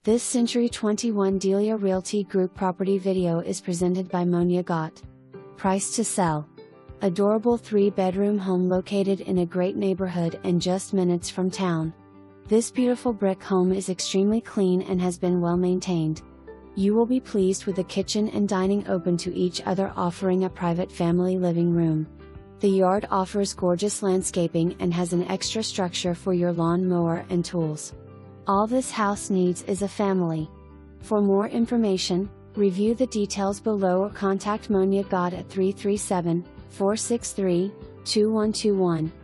This Century 21 Delia Realty Group property video is presented by Monia Gott. Price to sell. Adorable 3-bedroom home located in a great neighborhood and just minutes from town. This beautiful brick home is extremely clean and has been well maintained. You will be pleased with the kitchen and dining open to each other, offering a private family living room. The yard offers gorgeous landscaping and has an extra structure for your lawn mower and tools. All this house needs is a family. For more information, review the details below or contact Monia Gott at 337-463-2121.